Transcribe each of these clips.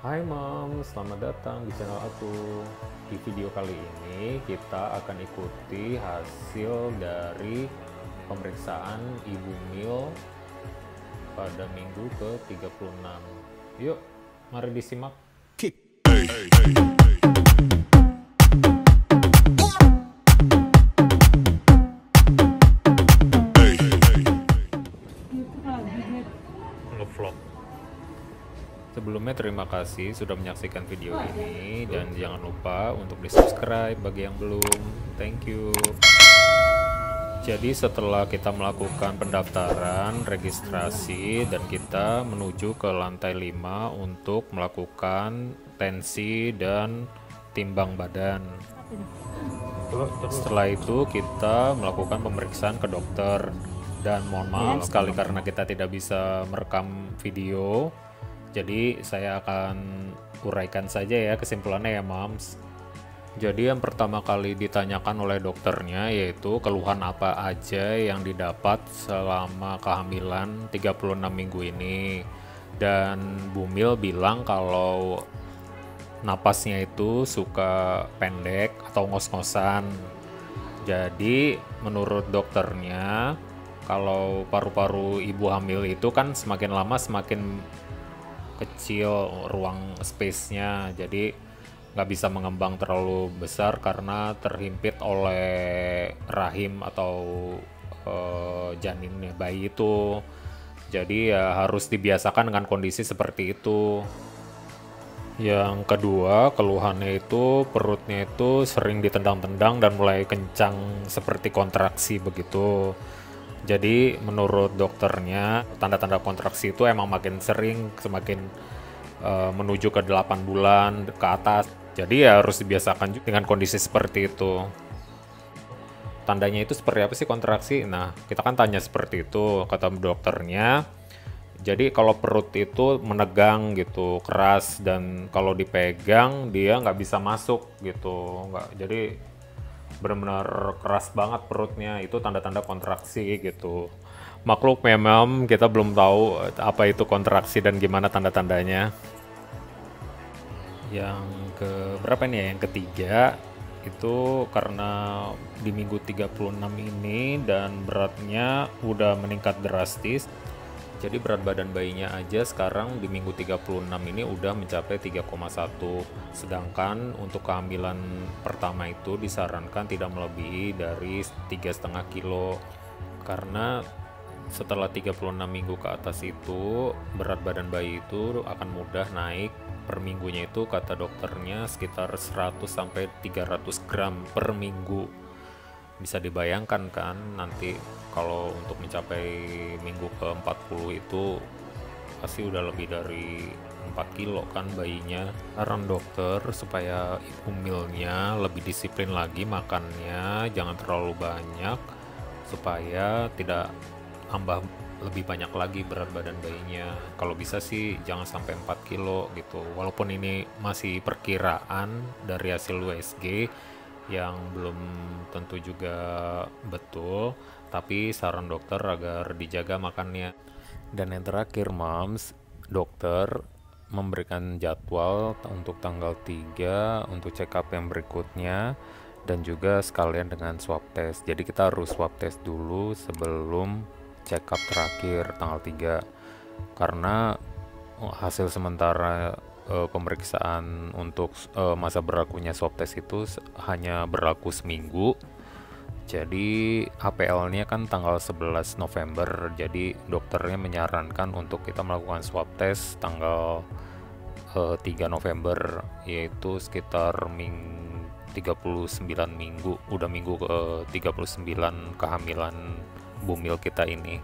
Hai Mom, selamat datang di channel aku. Di video kali ini kita akan ikuti hasil dari pemeriksaan Ibu Mil pada minggu ke-36. Yuk, mari disimak. Ngevlog. Sebelumnya terima kasih sudah menyaksikan video ini dan jangan lupa untuk di subscribe bagi yang belum. Thank you. Jadi setelah kita melakukan pendaftaran, registrasi, dan kita menuju ke lantai 5 untuk melakukan tensi dan timbang badan. Setelah itu kita melakukan pemeriksaan ke dokter. Dan mohon maaf sekali karena kita tidak bisa merekam video, jadi saya akan uraikan saja ya kesimpulannya ya Moms. Jadi yang pertama kali ditanyakan oleh dokternya yaitu keluhan apa aja yang didapat selama kehamilan 36 minggu ini. Dan Bu Mil bilang kalau napasnya itu suka pendek atau ngos-ngosan. Jadi menurut dokternya kalau paru-paru ibu hamil itu kan semakin lama semakin kecil ruang space-nya, jadi nggak bisa mengembang terlalu besar karena terhimpit oleh rahim atau janinnya bayi itu. Jadi ya harus dibiasakan dengan kondisi seperti itu. Yang kedua, keluhannya itu perutnya itu sering ditendang-tendang dan mulai kencang seperti kontraksi begitu. Jadi menurut dokternya tanda-tanda kontraksi itu emang makin sering semakin menuju ke 8 bulan ke atas. Jadi ya harus dibiasakan juga dengan kondisi seperti itu. Tandanya itu seperti apa sih kontraksi? Nah, kita kan tanya seperti itu, kata dokternya. Jadi kalau perut itu menegang gitu, keras, dan kalau dipegang dia nggak bisa masuk gitu. Jadi benar-benar keras banget perutnya, itu tanda-tanda kontraksi gitu. Maklum memang kita belum tahu apa itu kontraksi dan gimana tanda-tandanya. Yang ke berapa nih ya? Yang ketiga itu karena di minggu 36 ini dan beratnya udah meningkat drastis. Jadi berat badan bayinya aja sekarang di minggu 36 ini udah mencapai 3,1. Sedangkan untuk kehamilan pertama itu disarankan tidak melebihi dari 3,5 kilo. Karena setelah 36 minggu ke atas itu berat badan bayi itu akan mudah naik per minggunya itu kata dokternya sekitar 100 sampai 300 gram per minggu. Bisa dibayangkan kan nanti kalau untuk mencapai minggu ke-40 itu pasti udah lebih dari 4 kilo kan bayinya. Saran dokter supaya ibu milnya lebih disiplin lagi makannya, jangan terlalu banyak supaya tidak tambah lebih banyak lagi berat badan bayinya. Kalau bisa sih jangan sampai 4 kilo gitu. Walaupun ini masih perkiraan dari hasil USG yang belum tentu juga betul, tapi saran dokter agar dijaga makannya. Dan yang terakhir Moms, dokter memberikan jadwal untuk tanggal 3 untuk check up yang berikutnya dan juga sekalian dengan swab test. Jadi kita harus swab test dulu sebelum check up terakhir tanggal 3 karena hasil sementara pemeriksaan untuk masa berlakunya swab test itu hanya berlaku seminggu. Jadi HPL-nya kan tanggal 11 November. Jadi dokternya menyarankan untuk kita melakukan swab test tanggal 3 November, yaitu sekitar 39 minggu, udah minggu ke 39 kehamilan Bu Mil kita ini.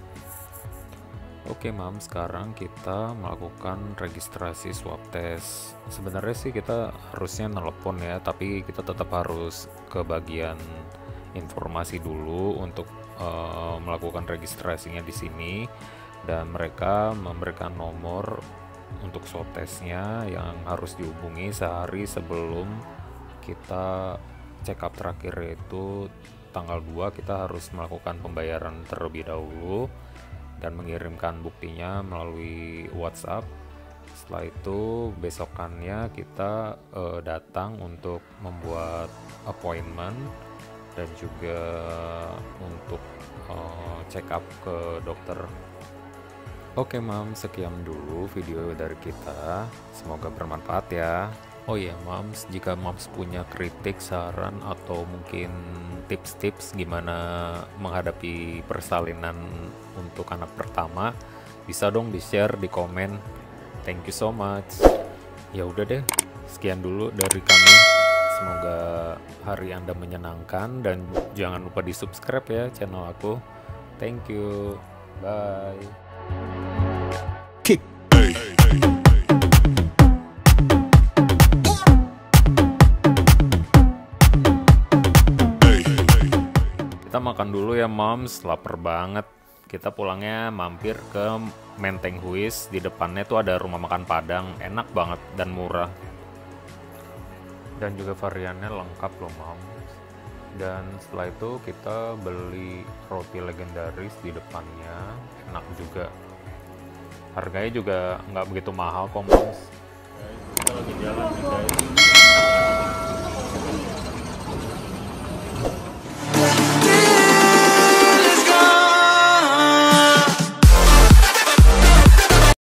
Oke Mam, sekarang kita melakukan registrasi swab test. Sebenarnya sih kita harusnya nelpon ya, tapi kita tetap harus ke bagian informasi dulu untuk melakukan registrasinya di sini, dan mereka memberikan nomor untuk swab testnya yang harus dihubungi sehari sebelum kita check up terakhir, yaitu tanggal 2 kita harus melakukan pembayaran terlebih dahulu dan mengirimkan buktinya melalui WhatsApp Setelah itu besokannya kita datang untuk membuat appointment dan juga untuk check up ke dokter. Oke Mams, sekian dulu video dari kita. Semoga bermanfaat ya. Oh iya Mams, jika Mams punya kritik, saran, atau mungkin tips-tips gimana menghadapi persalinan untuk anak pertama, bisa dong di-share di komen. Thank you so much. Ya udah deh, sekian dulu dari kami. Semoga hari Anda menyenangkan dan jangan lupa di-subscribe ya channel aku. Thank you. Bye. Kick. Kita makan dulu ya Moms, lapar banget. Kita pulangnya mampir ke Menteng Huis. Di depannya tuh ada rumah makan Padang, enak banget dan murah. Dan juga variannya lengkap loh Moms. Dan setelah itu kita beli roti legendaris di depannya, enak juga. Harganya juga nggak begitu mahal kok Moms. Guys, kita lagi jalan nih guys.